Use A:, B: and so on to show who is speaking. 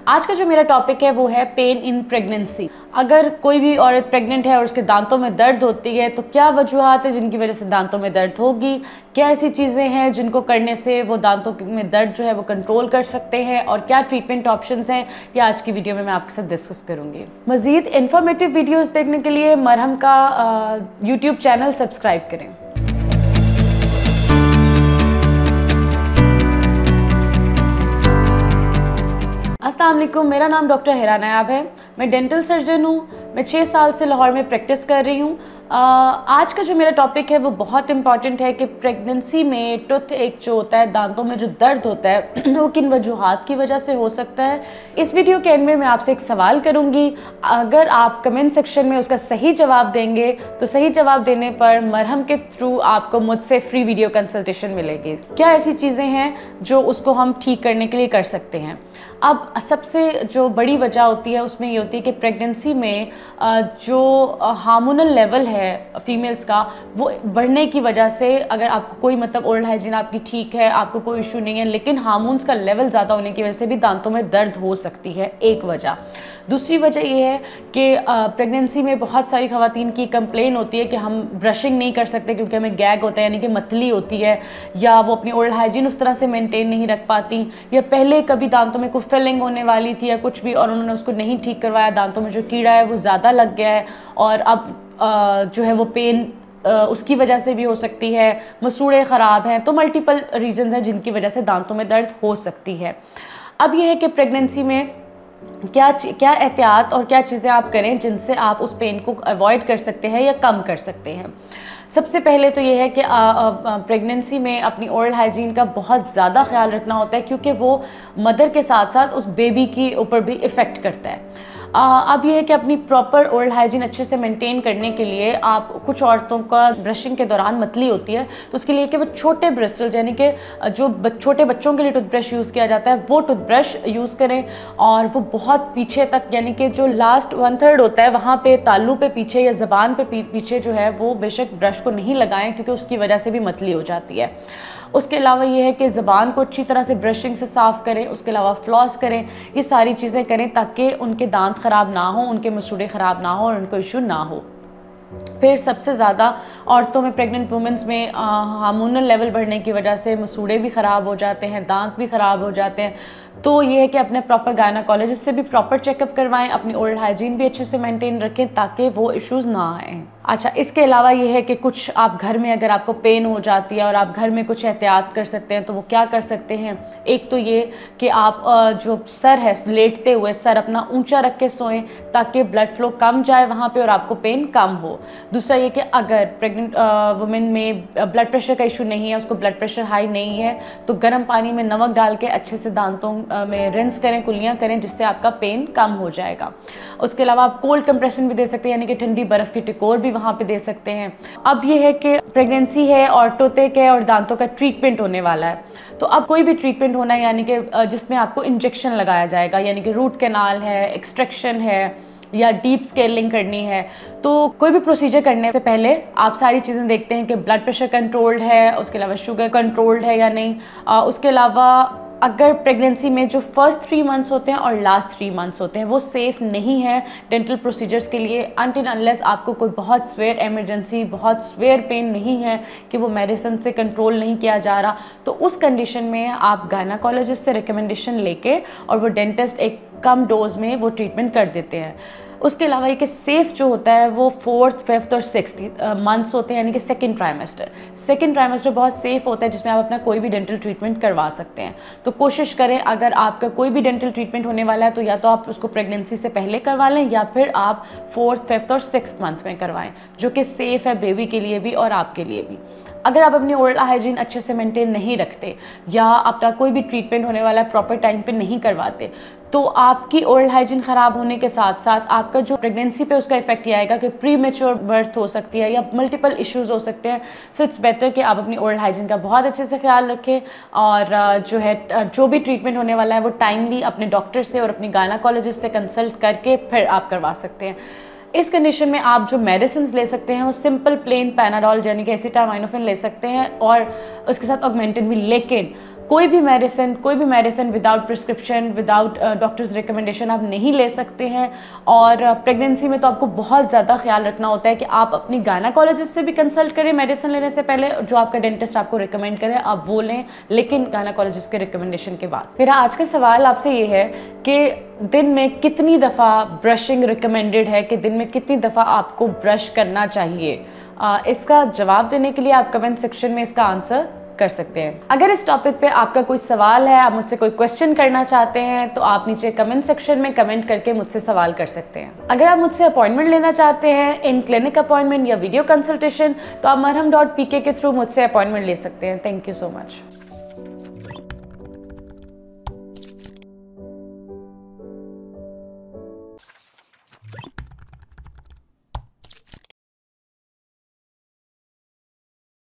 A: आज का जो मेरा टॉपिक है वो है पेन इन प्रेगनेंसी। अगर कोई भी औरत प्रेग्नेंट है और उसके दांतों में दर्द होती है तो क्या वजूहात है जिनकी वजह से दांतों में दर्द होगी, क्या ऐसी चीज़ें हैं जिनको करने से वो दांतों में दर्द जो है वो कंट्रोल कर सकते हैं, और क्या ट्रीटमेंट ऑप्शंस हैं, ये आज की वीडियो में मैं आपके साथ डिस्कस करूंगी। मज़ीद इन्फॉर्मेटिव वीडियोस देखने के लिए मरहम का यूट्यूब चैनल सब्सक्राइब करें। अस्सलाम वालेकुम, मेरा नाम डॉक्टर हिरा नायाब है। मैं डेंटल सर्जन हूँ। मैं 6 साल से लाहौर में प्रैक्टिस कर रही हूँ। आज का जो मेरा टॉपिक है वो बहुत इंपॉर्टेंट है कि प्रेगनेंसी में टूथ एक जो होता है, दांतों में जो दर्द होता है वो किन वजूहात की वजह से हो सकता है। इस वीडियो के एंड में मैं आपसे एक सवाल करूँगी। अगर आप कमेंट सेक्शन में उसका सही जवाब देंगे तो सही जवाब देने पर मरहम के थ्रू आपको मुझसे फ्री वीडियो कंसल्टेशन मिलेगी। क्या ऐसी चीज़ें हैं जो उसको हम ठीक करने के लिए कर सकते हैं। अब सबसे जो बड़ी वजह होती है उसमें ये होती है कि प्रेगनेंसी में जो हार्मोनल लेवल है फीमेल्स का वो बढ़ने की वजह से, अगर आपको कोई मतलब ओरल हाइजीन आपकी ठीक है, आपको कोई इशू नहीं है, लेकिन हार्मोन्स का लेवल ज़्यादा होने की वजह से भी दांतों में दर्द हो सकती है, एक वजह। दूसरी वजह ये है कि प्रेगनेंसी में बहुत सारी ख़वातीन की कंप्लेन होती है कि हम ब्रशिंग नहीं कर सकते क्योंकि हमें गैग होता है, यानी कि मतली होती है, या वो अपनी ओरल हाइजीन उस तरह से मेंटेन नहीं रख पाती, या पहले कभी दांतों में कोई फिलिंग होने वाली थी या कुछ भी और उन्होंने उसको नहीं ठीक करवाया, दांतों में जो कीड़ा है वो ज़्यादा लग गया है और अब जो है वो पेन उसकी वजह से भी हो सकती है, मसूड़े ख़राब हैं, तो मल्टीपल रीज़न हैं जिनकी वजह से दांतों में दर्द हो सकती है। अब यह है कि प्रेगनेंसी में क्या एहतियात और क्या चीज़ें आप करें जिनसे आप उस पेन को अवॉइड कर सकते हैं या कम कर सकते हैं। सबसे पहले तो ये है कि प्रेगनेंसी में अपनी ओरल हाइजीन का बहुत ज़्यादा ख्याल रखना होता है क्योंकि वो मदर के साथ साथ उस बेबी की ऊपर भी इफ़ेक्ट करता है। अब ये है कि अपनी प्रॉपर ओरल हाइजीन अच्छे से मेंटेन करने के लिए आप, कुछ औरतों का ब्रशिंग के दौरान मतली होती है तो उसके लिए कि वो छोटे ब्रिस्टल्स यानी कि जो छोटे बच्चों के लिए टूथब्रश यूज़ किया जाता है वो टूथब्रश यूज़ करें, और वो बहुत पीछे तक, यानी कि जो लास्ट 1/3 होता है वहाँ पे तालू पे पीछे या ज़बान पे पीछे जो है वो बेशक ब्रश को नहीं लगाएं क्योंकि उसकी वजह से भी मतली हो जाती है। उसके अलावा ये है कि ज़बान को अच्छी तरह से ब्रशिंग से साफ़ करें, उसके अलावा फ्लॉस करें, ये सारी चीज़ें करें ताकि उनके दांत ख़राब ना हो, उनके मसूड़े ख़राब ना हो और उनको इशू ना हो। फिर सबसे ज़्यादा औरतों में, प्रेग्नेंट वुमेंस में हार्मोनल लेवल बढ़ने की वजह से मसूड़े भी ख़राब हो जाते हैं, दांत भी ख़राब हो जाते हैं। तो ये है कि अपने प्रॉपर गायनेकोलॉजिस्ट से भी प्रॉपर चेकअप करवाएं, अपनी ओरल हाइजीन भी अच्छे से मेंटेन रखें ताकि वो इश्यूज़ ना आएँ। अच्छा, इसके अलावा ये है कि कुछ आप घर में, अगर आपको पेन हो जाती है और आप घर में कुछ एहतियात कर सकते हैं तो वो क्या कर सकते हैं। एक तो ये कि आप जो सर है, लेटते हुए सर अपना ऊंचा रख के सोएं ताकि ब्लड फ्लो कम जाए वहाँ पे और आपको पेन कम हो। दूसरा ये कि अगर प्रेग्नेंट वुमेन में ब्लड प्रेशर का इशू नहीं है, उसको ब्लड प्रेशर हाई नहीं है, तो गर्म पानी में नमक डाल के अच्छे से दांतों में रिंस करें, कुल्लियाँ करें, जिससे आपका पेन कम हो जाएगा। उसके अलावा आप कोल्ड कंप्रेशन भी दे सकते हैं, यानी कि ठंडी बर्फ़ की टिकोर भी वहाँ पे दे सकते हैं। अब ये है कि प्रेगनेंसी है और टोतेक है और दांतों का ट्रीटमेंट होने वाला है, तो अब कोई भी ट्रीटमेंट होना है, यानी कि जिसमें आपको इंजेक्शन लगाया जाएगा, यानी कि रूट कैनाल है, एक्सट्रैक्शन है या डीप स्केलिंग करनी है, तो कोई भी प्रोसीजर करने से पहले आप सारी चीज़ें देखते हैं कि ब्लड प्रेशर कंट्रोल्ड है, उसके अलावा शुगर कंट्रोल्ड है या नहीं। उसके अलावा अगर प्रेगनेंसी में जो फर्स्ट 3 मंथ्स होते हैं और लास्ट 3 मंथ्स होते हैं वो सेफ़ नहीं है डेंटल प्रोसीजर्स के लिए, अनटिल अनलेस आपको कोई बहुत स्वेयर इमरजेंसी, बहुत स्वेयर पेन नहीं है कि वो मेडिसिन से कंट्रोल नहीं किया जा रहा, तो उस कंडीशन में आप गायनेकोलॉजिस्ट से रिकमेंडेशन लेके और वो डेंटिस्ट एक कम डोज में वो ट्रीटमेंट कर देते हैं। उसके अलावा ये कि सेफ़ जो होता है वो 4th, 5th और 6th मंथ्स होते हैं, यानी कि सेकंड ट्राइमेस्टर बहुत सेफ़ होता है जिसमें आप अपना कोई भी डेंटल ट्रीटमेंट करवा सकते हैं। तो कोशिश करें, अगर आपका कोई भी डेंटल ट्रीटमेंट होने वाला है तो या तो आप उसको प्रेगनेंसी से पहले करवा लें या फिर आप 4th, 5th और 6th मंथ में करवाएं, जो कि सेफ़ है बेबी के लिए भी और आपके लिए भी। अगर आप अपनी ओरल हाइजीन अच्छे से मेंटेन नहीं रखते या आपका कोई भी ट्रीटमेंट होने वाला है प्रॉपर टाइम पे नहीं करवाते, तो आपकी ओरल हाइजीन ख़राब होने के साथ साथ आपका जो प्रेगनेंसी पे उसका इफेक्ट ये आएगा कि प्री मैच्योर बर्थ हो सकती है या मल्टीपल इश्यूज हो सकते हैं। सो इट्स बेटर कि आप अपनी ओरल हाइजीन का बहुत अच्छे से ख्याल रखें और जो है जो भी ट्रीटमेंट होने वाला है वो टाइमली अपने डॉक्टर से और अपनी गायनेकोलॉजिस्ट से कंसल्ट करके फिर आप करवा सकते हैं। इस कंडीशन में आप जो मेडिसिन ले सकते हैं वो सिंपल प्लेन पैनाडोल यानी कि एसिटामिनोफेन ले सकते हैं और उसके साथ ऑगमेंटिन भी, लेकिन कोई भी medicine without prescription, without doctor's recommendation आप नहीं ले सकते हैं। और प्रेगनेंसी में तो आपको बहुत ज़्यादा ख्याल रखना होता है कि आप अपनी गायनाकोलॉजिस्ट से भी कंसल्ट करें मेडिसिन लेने से पहले, जो आपका डेंटिस्ट आपको रिकमेंड करे आप वो लें, लेकिन गायनाकोलॉजिस्ट के रिकमेंडेशन के बाद। मेरा आज का सवाल आपसे ये है कि दिन में कितनी दफ़ा ब्रशिंग रिकमेंडेड है, कि दिन में कितनी दफ़ा आपको ब्रश करना चाहिए? इसका जवाब देने के लिए आप कमेंट सेक्शन में इसका आंसर कर सकते हैं। अगर इस टॉपिक पे आपका कोई सवाल है, आप मुझसे कोई क्वेश्चन करना चाहते हैं, तो आप नीचे कमेंट सेक्शन में कमेंट करके मुझसे सवाल कर सकते हैं। अगर आप मुझसे अपॉइंटमेंट लेना चाहते हैं, इन क्लिनिक अपॉइंटमेंट या वीडियो कंसल्टेशन, तो आप marham.pk के थ्रू मुझसे अपॉइंटमेंट ले सकते हैं। Thank you so much.